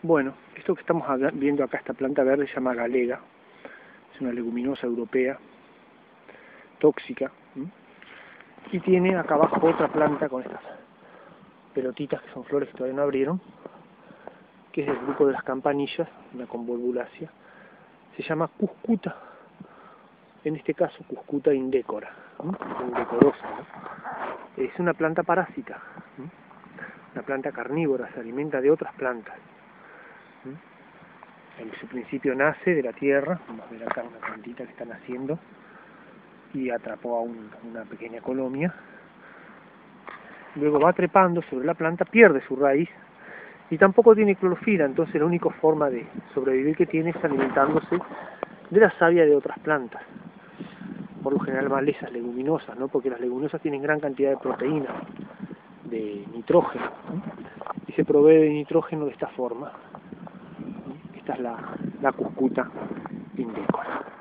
Bueno, esto que estamos viendo acá, esta planta verde, se llama galega. Es una leguminosa europea, tóxica. Y tiene acá abajo otra planta con estas pelotitas que son flores que todavía no abrieron, que es del grupo de las campanillas, una convolvulacia. Se llama cuscuta, en este caso cuscuta indecora, indecorosa, ¿no? Es una planta parásita, una planta carnívora, se alimenta de otras plantas. En su principio nace de la tierra, vamos a ver acá una plantita que está naciendo, y atrapó a una pequeña colonia. Luego va trepando sobre la planta, pierde su raíz, y tampoco tiene clorofila, entonces la única forma de sobrevivir que tiene es alimentándose de la savia de otras plantas, por lo general malezas leguminosas, ¿no? Porque las leguminosas tienen gran cantidad de proteínas, de nitrógeno, ¿no? Y se provee de nitrógeno de esta forma. Esta es la cuscuta indecora.